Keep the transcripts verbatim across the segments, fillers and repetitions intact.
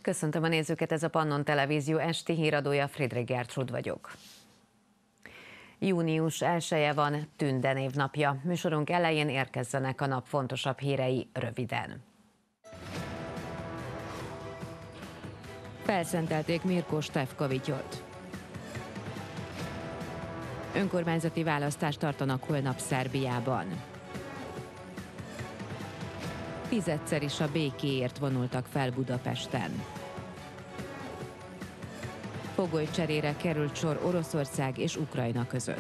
Köszöntöm a nézőket, ez a Pannon Televízió esti híradója, Friedrich Gertrud vagyok. június elseje van, Tünde névnapja. Műsorunk elején érkezzenek a nap fontosabb hírei röviden. Felszentelték Mirko Stefkovicsot. Önkormányzati választást tartanak holnap Szerbiában. Tizedszer is a békéért vonultak fel Budapesten. Fogolycserére került sor Oroszország és Ukrajna között.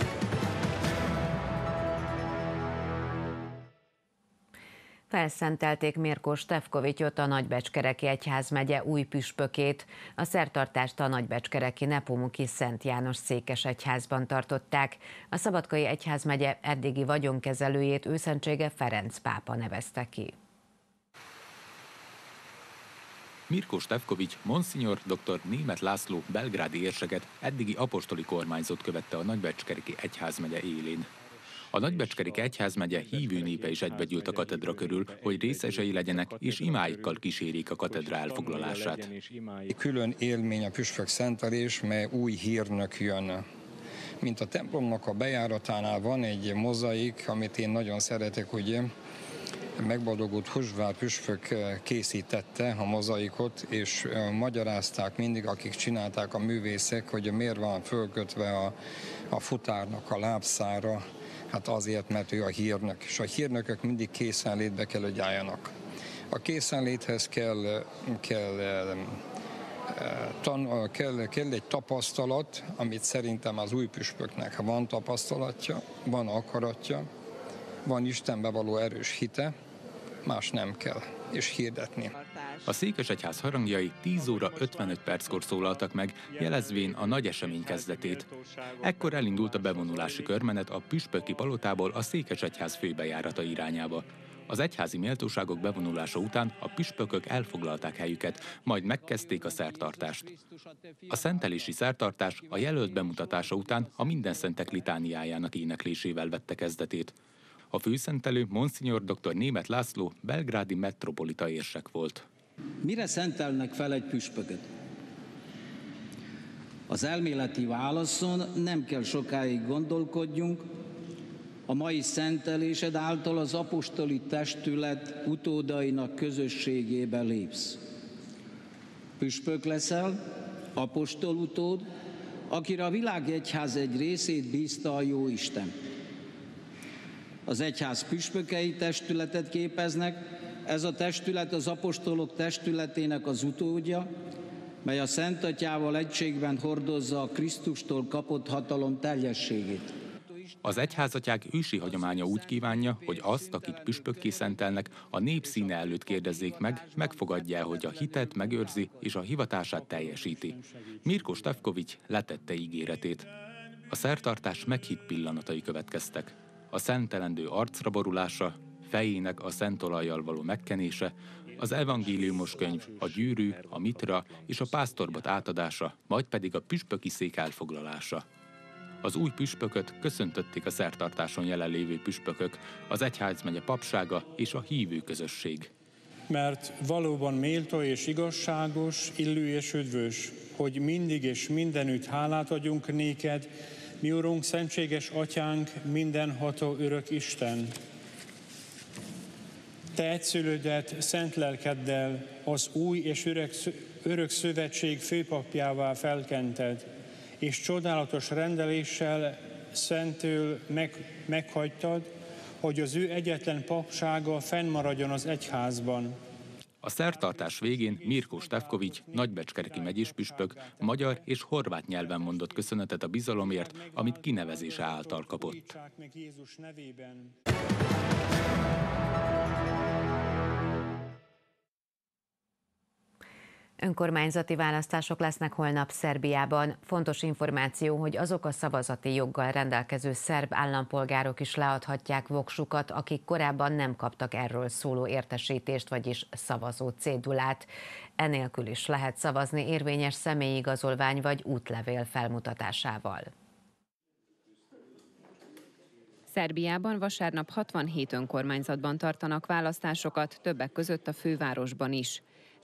Felszentelték Mirko Stefkovicsot, a Nagybecskereki egyházmegye új püspökét. A szertartást a Nagybecskereki Nepomuki Szent János székesegyházban tartották. A Szabadkai egyházmegye eddigi vagyonkezelőjét őszentsége Ferenc pápa nevezte ki. Mirko Stefkovics Monsignor dr. Németh László belgrádi érseket, eddigi apostoli kormányzót követte a Nagybecskereki egyházmegye élén. A Nagybecskereki egyházmegye hívő népe is egybegyűlt a katedra körül, hogy részesei legyenek és imáikkal kísérik a katedra elfoglalását. Külön élmény a püspök szentelés, mely új hírnök jön. Mint a templomnak a bejáratánál van egy mozaik, amit én nagyon szeretek, ugye, megboldogult Husvár püspök készítette a mozaikot, és magyarázták mindig, akik csinálták, a művészek, hogy miért van fölkötve a, a futárnak a lábszára. Hát azért, mert ő a hírnök, és a hírnökök mindig készenlétbe kell, hogy álljanak. A készenléthez kell, kell, tan, kell, kell egy tapasztalat, amit szerintem az új püspöknek van tapasztalatja, van akaratja, van Istenbe való erős hite, más nem kell, és hirdetni. A székesegyház harangjai tíz óra ötvenöt perckor szólaltak meg, jelezvén a nagy esemény kezdetét. Ekkor elindult a bevonulási körmenet a püspöki palotából a székesegyház főbejárata irányába. Az egyházi méltóságok bevonulása után a püspökök elfoglalták helyüket, majd megkezdték a szertartást. A szentelési szertartás a jelölt bemutatása után a Mindenszentek litániájának éneklésével vette kezdetét. A főszentelő Monsignor dr. Németh László belgrádi metropolita érsek volt. Mire szentelnek fel egy püspököt? Az elméleti válaszon nem kell sokáig gondolkodjunk, a mai szentelésed által az apostoli testület utódainak közösségébe lépsz. Püspök leszel, apostol utód, akire a világegyház egy részét bízta a Jóisten. Az egyház püspökei testületet képeznek, ez a testület az apostolok testületének az utódja, mely a Szent Atyával egységben hordozza a Krisztustól kapott hatalom teljességét. Az egyházatyák ősi hagyománya úgy kívánja, hogy azt, akit püspökké szentelnek, a nép színe előtt kérdezzék meg, megfogadja, hogy a hitet megőrzi és a hivatását teljesíti. Mirko Stefkovics letette ígéretét. A szertartás meghitt pillanatai következtek. A szentelendő arcra borulása, fejének a szent olajjal való megkenése, az evangéliumos könyv, a gyűrű, a mitra és a pásztorbot átadása, majd pedig a püspöki szék elfoglalása. Az új püspököt köszöntötték a szertartáson jelenlévő püspökök, az egyházmegye papsága és a hívő közösség. Mert valóban méltó és igazságos, illő és üdvös, hogy mindig és mindenütt hálát adjunk néked, mi Urunk, szentséges Atyánk, mindenható örök Isten. Te egyszülödet szent lelkeddel az új és örök, örök szövetség főpapjává felkented, és csodálatos rendeléssel szentül meg, meghagytad, hogy az ő egyetlen papsága fennmaradjon az egyházban. A szertartás végén Mirko Stefkovics, nagybecskereki megyéspüspök, magyar és horvát nyelven mondott köszönetet a bizalomért, amit kinevezése által kapott. Önkormányzati választások lesznek holnap Szerbiában. Fontos információ, hogy azok a szavazati joggal rendelkező szerb állampolgárok is leadhatják voksukat, akik korábban nem kaptak erről szóló értesítést, vagyis szavazó cédulát. Enélkül is lehet szavazni érvényes személyigazolvány vagy útlevél felmutatásával. Szerbiában vasárnap hatvanhét önkormányzatban tartanak választásokat, többek között a fővárosban is.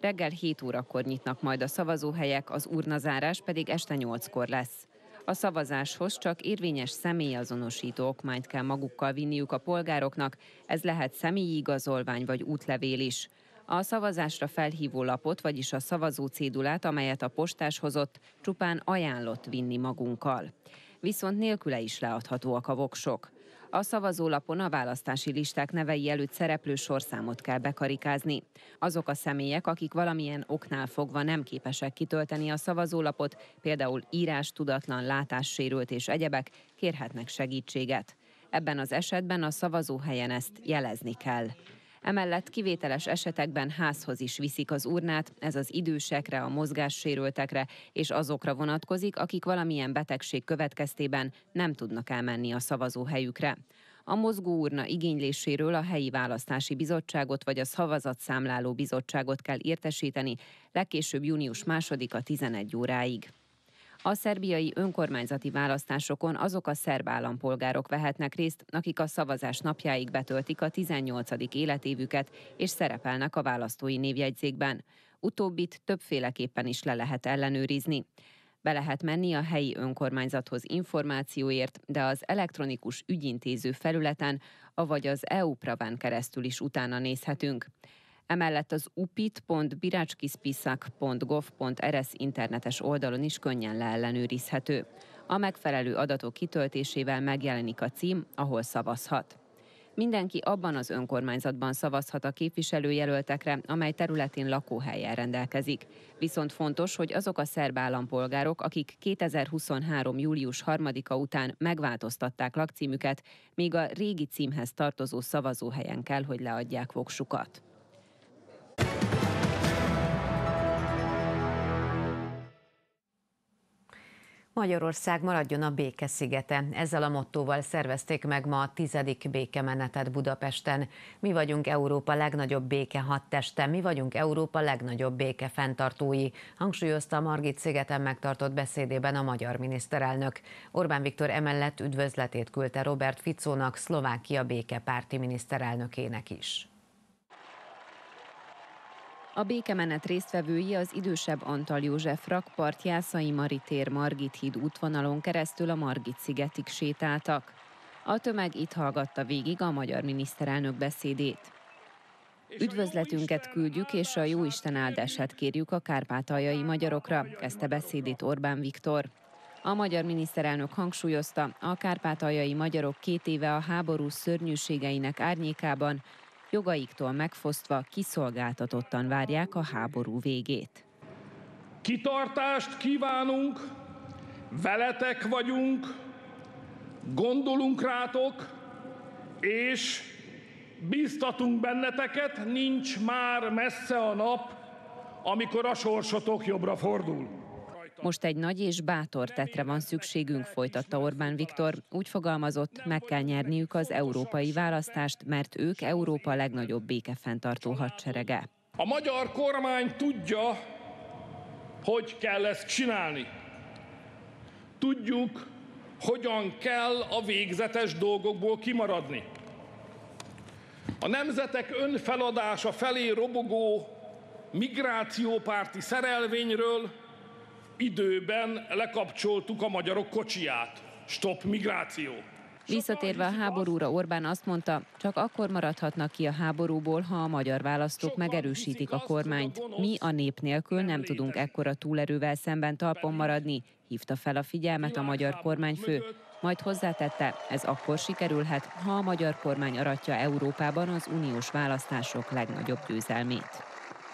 Reggel hét órakor nyitnak majd a szavazóhelyek, az urnazárás pedig este nyolckor lesz. A szavazáshoz csak érvényes személyazonosító okmányt kell magukkal vinniük a polgároknak, ez lehet személyi igazolvány vagy útlevél is. A szavazásra felhívó lapot, vagyis a szavazó cédulát, amelyet a postás hozott, csupán ajánlott vinni magunkkal. Viszont nélküle is leadhatóak a voksok. A szavazólapon a választási listák nevei előtt szereplő sorszámot kell bekarikázni. Azok a személyek, akik valamilyen oknál fogva nem képesek kitölteni a szavazólapot, például írástudatlan, látássérült és egyebek, kérhetnek segítséget. Ebben az esetben a szavazóhelyen ezt jelezni kell. Emellett kivételes esetekben házhoz is viszik az urnát, ez az idősekre, a mozgássérültekre és azokra vonatkozik, akik valamilyen betegség következtében nem tudnak elmenni a szavazóhelyükre. A mozgóurna igényléséről a helyi választási bizottságot vagy a szavazatszámláló bizottságot kell értesíteni, legkésőbb június másodika tizenegy óráig. A szerbiai önkormányzati választásokon azok a szerb állampolgárok vehetnek részt, akik a szavazás napjáig betöltik a tizennyolcadik életévüket és szerepelnek a választói névjegyzékben. Utóbbit többféleképpen is le lehet ellenőrizni. Be lehet menni a helyi önkormányzathoz információért, de az elektronikus ügyintéző felületen, avagy az é u-Praván keresztül is utána nézhetünk. Emellett az upit pont biračkispisak pont gov pont er es internetes oldalon is könnyen leellenőrizhető. A megfelelő adatok kitöltésével megjelenik a cím, ahol szavazhat. Mindenki abban az önkormányzatban szavazhat a képviselőjelöltekre, amely területén lakóhellyel rendelkezik. Viszont fontos, hogy azok a szerb állampolgárok, akik kétezer-huszonhárom. július harmadika után megváltoztatták lakcímüket, még a régi címhez tartozó szavazóhelyen kell, hogy leadják voksukat. Magyarország maradjon a béke szigete. Ezzel a mottóval szervezték meg ma a tizedik békemenetet Budapesten. Mi vagyunk Európa legnagyobb béke hadteste, mi vagyunk Európa legnagyobb béke fenntartói, hangsúlyozta a Margit-szigeten megtartott beszédében a magyar miniszterelnök. Orbán Viktor emellett üdvözletét küldte Robert Ficónak, Szlovákia békepárti miniszterelnökének is. A békemenet résztvevői az idősebb Antal József rakpart, Jászai Mari tér, Margit híd útvonalon keresztül a Margit-szigetig sétáltak. A tömeg itt hallgatta végig a magyar miniszterelnök beszédét. Üdvözletünket küldjük, és a Jóisten áldását kérjük a kárpátaljai magyarokra, kezdte beszédét Orbán Viktor. A magyar miniszterelnök hangsúlyozta, a kárpátaljai magyarok két éve a háború szörnyűségeinek árnyékában jogaiktól megfosztva kiszolgáltatottan várják a háború végét. Kitartást kívánunk, veletek vagyunk, gondolunk rátok, és bíztatunk benneteket, nincs már messze a nap, amikor a sorsotok jobbra fordul. Most egy nagy és bátor tettre van szükségünk, folytatta Orbán Viktor. Úgy fogalmazott, meg kell nyerniük az európai választást, mert ők Európa legnagyobb békefenntartó hadserege. A magyar kormány tudja, hogy kell ezt csinálni. Tudjuk, hogyan kell a végzetes dolgokból kimaradni. A nemzetek önfeladása felé robogó migrációpárti szerelvényről időben lekapcsoltuk a magyarok kocsiját. Stop migráció! Visszatérve a háborúra, Orbán azt mondta, csak akkor maradhatnak ki a háborúból, ha a magyar választók megerősítik a kormányt. Mi a nép nélkül nem tudunk ekkora túlerővel szemben talpon maradni, hívta fel a figyelmet a magyar kormányfő. Majd hozzátette, ez akkor sikerülhet, ha a magyar kormány aratja Európában az uniós választások legnagyobb győzelmét.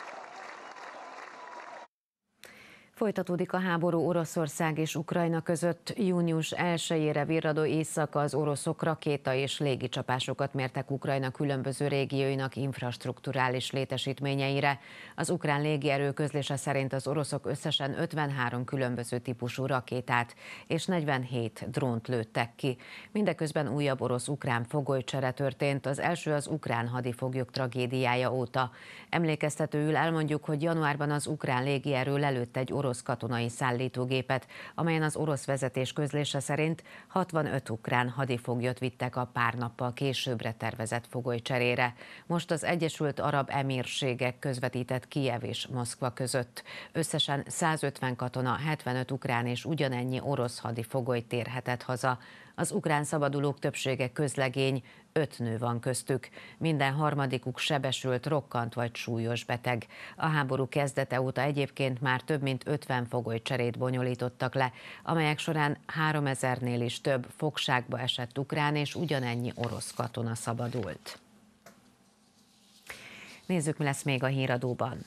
Folytatódik a háború Oroszország és Ukrajna között. június elsejére virradó éjszaka az oroszok rakéta és légicsapásokat mértek Ukrajna különböző régióinak infrastrukturális létesítményeire. Az ukrán légierő közlése szerint az oroszok összesen ötvenhárom különböző típusú rakétát és negyvenhét drónt lőttek ki. Mindeközben újabb orosz-ukrán fogolycsere történt, az első az ukrán hadifoglyok tragédiája óta. Emlékeztetőül elmondjuk, hogy januárban az ukrán légierő lelőtt egy orosz orosz katonai szállítógépet, amelyen az orosz vezetés közlése szerint hatvanöt ukrán hadifoglyot vittek a pár nappal későbbre tervezett fogolycserére. Most az Egyesült Arab Emírségek közvetített Kijev és Moszkva között. Összesen százötven katona, hetvenöt ukrán és ugyanennyi orosz hadifogoly térhetett haza. Az ukrán szabadulók többsége közlegény, öt nő van köztük. Minden harmadikuk sebesült, rokkant vagy súlyos beteg. A háború kezdete óta egyébként már több mint ötven fogolycserét bonyolítottak le, amelyek során háromezernél is több fogságba esett ukrán és ugyanennyi orosz katona szabadult. Nézzük, mi lesz még a híradóban.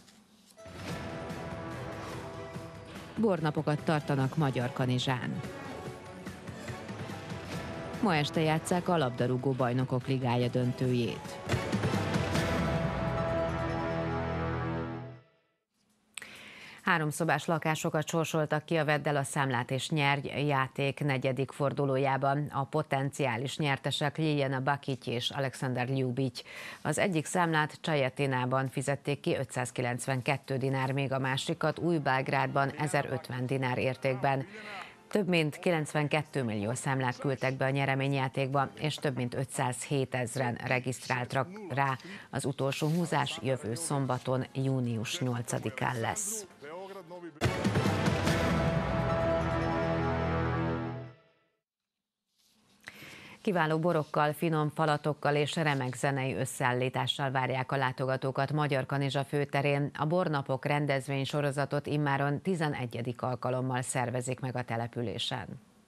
Bornapokat tartanak Magyarkanizsán. Ma este játsszák a labdarúgó bajnokok ligája döntőjét. Háromszobás lakásokat sorsoltak ki a Vedd el a számlát és nyerj játék negyedik fordulójában. A potenciális nyertesek Ljiljana Bakic és Alexander Ljubic. Az egyik számlát Csajetinában fizették ki ötszázkilencvenkettő dinár, még a másikat Új-Belgrádban ezerötven dinár értékben. Több mint kilencvenkét millió számlát küldtek be a nyereményjátékba, és több mint ötszázhét ezren regisztráltak rá. Az utolsó húzás jövő szombaton, június nyolcadikán lesz. Kiváló borokkal, finom falatokkal és remek zenei összeállítással várják a látogatókat Magyarkanizsa főterén. A Bornapok rendezvény sorozatot immáron tizenegyedik alkalommal szervezik meg a településen.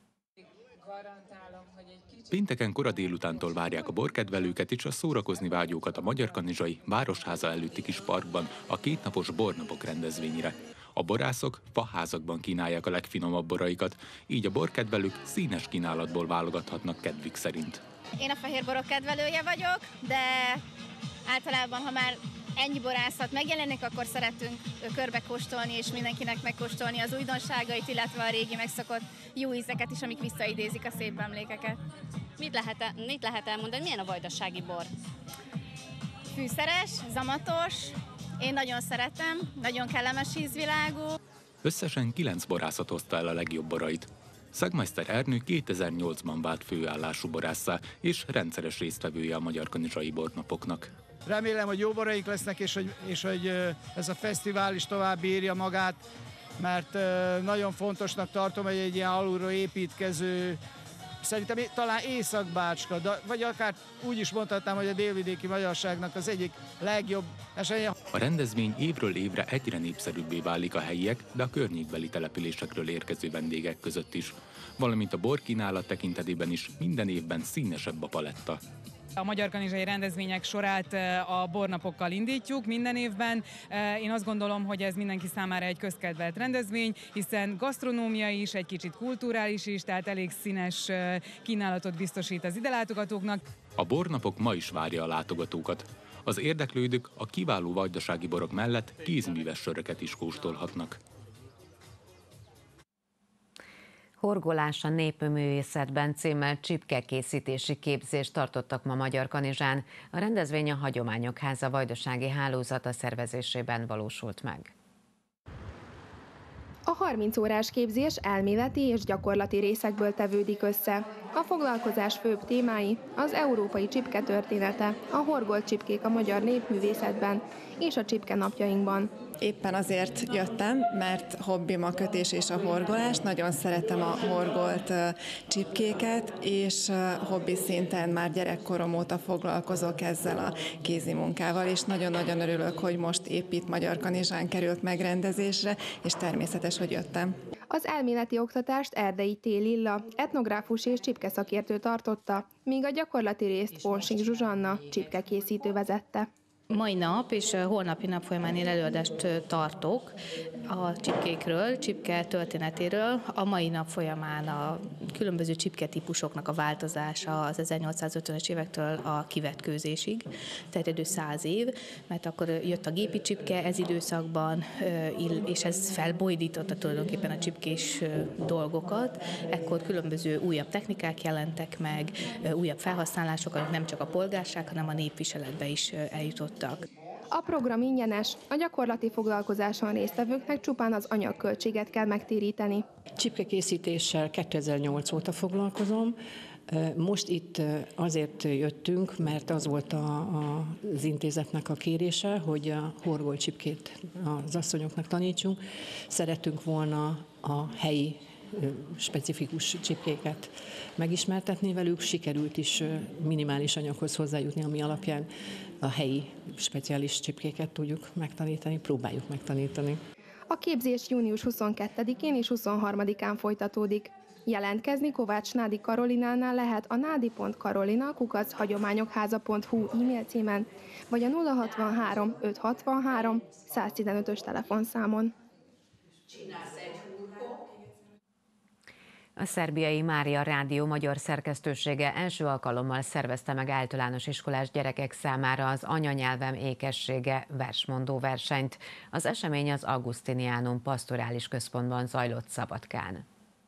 Pénteken kora délutántól várják a borkedvelőket és a szórakozni vágyókat a Magyarkanizsai Városháza előtti kis parkban a kétnapos Bornapok rendezvényre. A borászok faházakban kínálják a legfinomabb boraikat, így a borkedvelők színes kínálatból válogathatnak kedvük szerint. Én a fehér borok kedvelője vagyok, de általában, ha már ennyi borászat megjelenik, akkor szeretünk körbekóstolni és mindenkinek megkóstolni az újdonságait, illetve a régi megszokott jó ízeket is, amik visszaidézik a szép emlékeket. Mit lehet, mit lehet elmondani, milyen a vajdasági bor? Fűszeres, zamatos, én nagyon szeretem, nagyon kellemes ízvilágú. Összesen kilenc borászat hozta el a legjobb borait. Szagmeister Ernő kétezer-nyolcban vált főállású borásszá és rendszeres résztvevője a Magyarkanizsai Bornapoknak. Remélem, hogy jó boraik lesznek, és hogy, és hogy ez a fesztivál is tovább bírja magát, mert nagyon fontosnak tartom, hogy egy ilyen alulról építkező, szerintem talán Észak-Bácska, vagy akár úgy is mondhatnám, hogy a délvidéki magyarságnak az egyik legjobb esélye. A rendezvény évről évre egyre népszerűbbé válik a helyiek, de a környékbeli településekről érkező vendégek között is. Valamint a borkínálat tekintetében is minden évben színesebb a paletta. A magyarkanizsai rendezvények sorát a bornapokkal indítjuk minden évben. Én azt gondolom, hogy ez mindenki számára egy közkedvelt rendezvény, hiszen gasztronómia is, egy kicsit kulturális is, tehát elég színes kínálatot biztosít az idelátogatóknak. A Bornapok ma is várja a látogatókat. Az érdeklődők a kiváló vajdasági borok mellett kézműves söröket is kóstolhatnak. Horgolás a népművészetben címmel csipkekészítési képzést tartottak ma Magyarkanizsán. A rendezvény a Hagyományok Háza vajdasági hálózata szervezésében valósult meg. A harminc órás képzés elméleti és gyakorlati részekből tevődik össze. A foglalkozás főbb témái az európai csipke története, a horgolt csipkék a magyar népművészetben és a csipke napjainkban. Éppen azért jöttem, mert hobbim a kötés és a horgolás. Nagyon szeretem a horgolt csipkéket, és hobbi szinten már gyerekkorom óta foglalkozok ezzel a kézi munkával, és nagyon-nagyon örülök, hogy most épp itt Magyarkanizsán került megrendezésre, és természetes, hogy jöttem. Az elméleti oktatást Erdei T. Lilla, etnográfus és csipkeszakértő tartotta, míg a gyakorlati részt Ponsik Zsuzsanna, csipkekészítő vezette. Mai nap és holnapi nap folyamán én előadást tartok a csipkékről, csipke történetéről. A mai nap folyamán a különböző csipke típusoknak a változása az ezernyolcszázötvenes évektől a kivetkőzésig, terjedő száz év, mert akkor jött a gépi csipke ez időszakban, és ez felbojdította tulajdonképpen a csipkés dolgokat. Ekkor különböző újabb technikák jelentek meg, újabb felhasználások, nem csak a polgárság, hanem a népviseletbe is eljutott. A program ingyenes, a gyakorlati foglalkozáson résztvevőknek csupán az anyagköltséget kell megtéríteni. Csipkekészítéssel kétezer-nyolc óta foglalkozom. Most itt azért jöttünk, mert az volt a, a, az intézetnek a kérése, hogy a horgolcsipkét az asszonyoknak tanítsunk. Szerettünk volna a helyi specifikus csipkéket megismertetni velük, sikerült is minimális anyaghoz hozzájutni, ami alapján a helyi speciális csipkéket tudjuk megtanítani, próbáljuk megtanítani. A képzés június huszonkettedikén és huszonharmadikán folytatódik. Jelentkezni Kovács Nádi Karolinánál lehet a nádi pont karolina kukac hagyományokháza pont hu e-mail címen, vagy a nulla hatvanhárom ötszázhatvanhárom száztizenötös telefonszámon. A szerbiai Mária Rádió magyar szerkesztősége első alkalommal szervezte meg általános iskolás gyerekek számára az anyanyelvem ékessége versmondó versenyt. Az esemény az Augustinianum Pastorális Központban zajlott Szabadkán.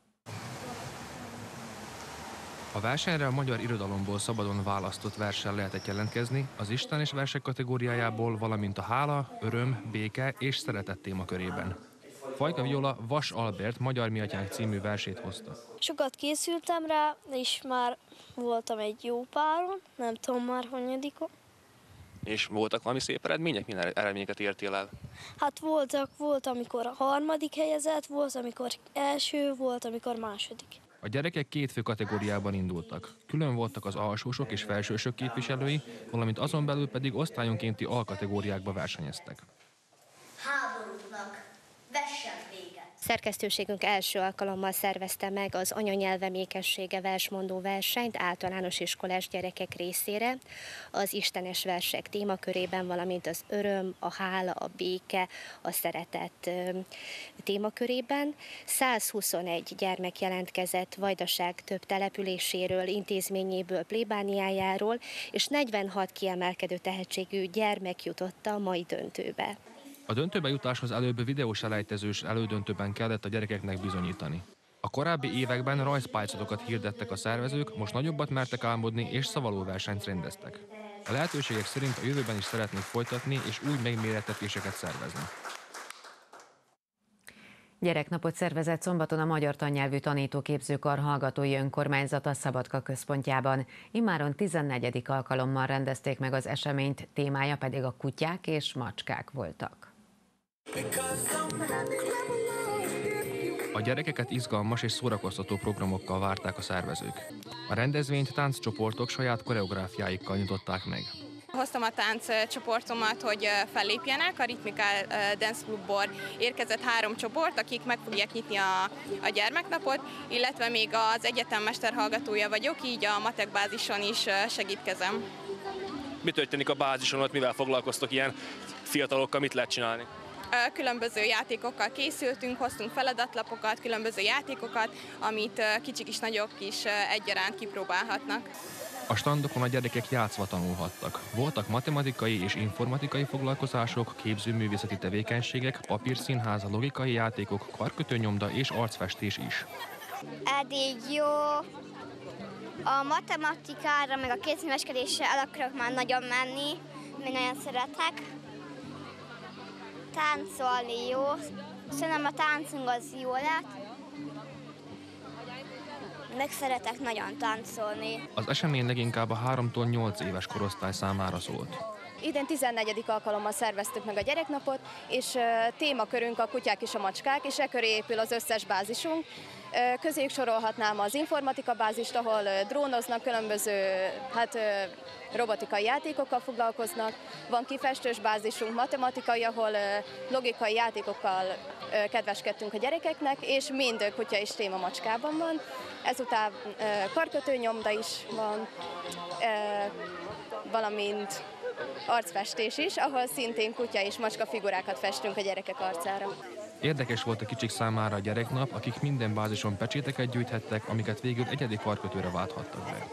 A versenyre a magyar irodalomból szabadon választott verssel lehetett jelentkezni, az Isten és versek kategóriájából, valamint a hála, öröm, béke és szeretet témakörében. Fajka Viola Vas Albert Magyar Mi Atyánk című versét hozta. Sokat készültem rá, és már voltam egy jó páron, nem tudom már hanyadikon. És voltak valami szép eredmények? Milyen eredményeket értél el? Hát voltak, volt amikor a harmadik helyezett, volt amikor első, volt amikor második. A gyerekek két fő kategóriában indultak. Külön voltak az alsósok és felsősök képviselői, valamint azon belül pedig osztályonkénti alkategóriákba versenyeztek. Háborúknak vessen véget! Szerkesztőségünk első alkalommal szervezte meg az anyanyelvem ékessége versmondó versenyt általános iskolás gyerekek részére, az istenes versek témakörében, valamint az öröm, a hála, a béke, a szeretet témakörében. százhuszonegy gyermek jelentkezett Vajdaság több településéről, intézményéből, plébániájáról, és negyvenhat kiemelkedő tehetségű gyermek jutott a mai döntőbe. A döntőbe jutáshoz előbb videóselejtezős elődöntőben kellett a gyerekeknek bizonyítani. A korábbi években rajzpályázatokat hirdettek a szervezők, most nagyobbat mertek álmodni és szavalóversenyt rendeztek. A lehetőségek szerint a jövőben is szeretnék folytatni és új megmérettetéseket szervezni. Gyereknapot szervezett szombaton a Magyar Tannyelvű Tanítóképzőkar hallgatói önkormányzata Szabadka központjában. Immáron tizennegyedik alkalommal rendezték meg az eseményt, témája pedig a kutyák és macskák voltak. A gyerekeket izgalmas és szórakoztató programokkal várták a szervezők. A rendezvényt tánccsoportok saját koreográfiáikkal nyitották meg. Hoztam a tánccsoportomat, hogy fellépjenek. A Ritmikál Dance Clubból érkezett három csoport, akik meg fogják nyitni a, a gyermeknapot, illetve még az egyetem mesterhallgatója vagyok, így a matek bázison is segítkezem. Mi történik a bázison, ott mivel foglalkoztok ilyen fiatalokkal, mit lehet csinálni? Különböző játékokkal készültünk, hoztunk feladatlapokat, különböző játékokat, amit kicsik is, nagyok is egyaránt kipróbálhatnak. A standokon a gyerekek játszva tanulhattak. Voltak matematikai és informatikai foglalkozások, képzőművészeti tevékenységek, papírszínház, logikai játékok, karkötőnyomda és arcfestés is. Eddig jó. A matematikára, meg a kézműveskedésre el akarok már nagyon menni, mi nagyon szeretek. Táncolni jó. Szerintem a táncunk az jó lett. Meg szeretek nagyon táncolni. Az esemény leginkább a háromtól nyolc éves korosztály számára szólt. Idén tizennegyedik alkalommal szerveztük meg a gyereknapot, és témakörünk a kutyák és a macskák, és e köré épül az összes bázisunk. Közéjük sorolhatnám az informatika bázist, ahol drónoznak, különböző hát, robotikai játékokkal foglalkoznak. Van kifestős bázisunk, matematikai, ahol logikai játékokkal kedveskedtünk a gyerekeknek, és mind kutya és téma macskában van. Ezután karkötőnyomda is van, valamint arcfestés is, ahol szintén kutya és macska figurákat festünk a gyerekek arcára. Érdekes volt a kicsik számára a gyereknap, akik minden bázison pecséteket gyűjthettek, amiket végül egyedi karkötőre válthattak be.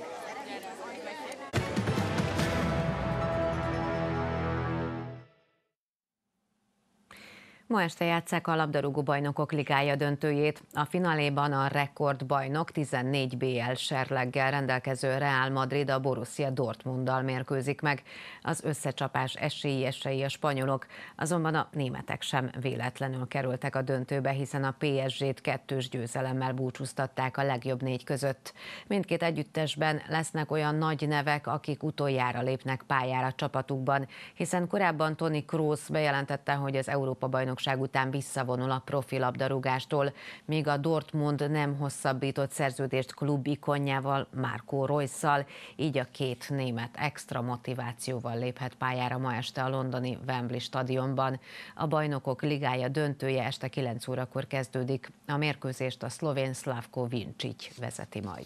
Ma este játsszák a labdarúgó bajnokok ligája döntőjét. A fináléban a rekordbajnok tizennégy bé el serleggel rendelkező Real Madrid a Borussia Dortmunddal mérkőzik meg. Az összecsapás esélyesei a spanyolok, azonban a németek sem véletlenül kerültek a döntőbe, hiszen a pé es gét kettős győzelemmel búcsúztatták a legjobb négy között. Mindkét együttesben lesznek olyan nagy nevek, akik utoljára lépnek pályára csapatukban, hiszen korábban Toni Kroos bejelentette, hogy az Európa-bajnokság után visszavonul a profi labdarúgástól, míg a Dortmund nem hosszabbított szerződést klub ikonjával, Marco Reus-szal, így a két német extra motivációval léphet pályára ma este a londoni Wembley stadionban. A bajnokok ligája döntője este kilenc órakor kezdődik. A mérkőzést a szlovén Slavko Vincic vezeti majd.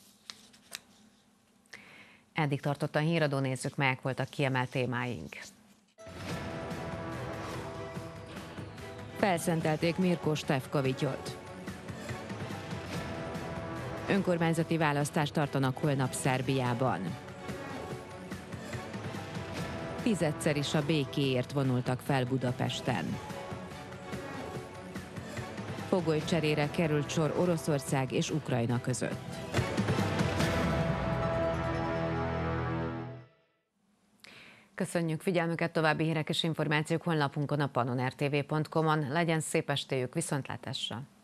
Eddig tartott a híradó, nézzük, melyek voltak kiemelt témáink. Felszentelték Mirko Stefkovicsot. Önkormányzati választást tartanak holnap Szerbiában. Tizedszer is a békéért vonultak fel Budapesten. Fogolycserére került sor Oroszország és Ukrajna között. Köszönjük figyelmüket, további hírek és információk honlapunkon, a pannonrtv pont com-on. Legyen szép estéjük, viszontlátásra!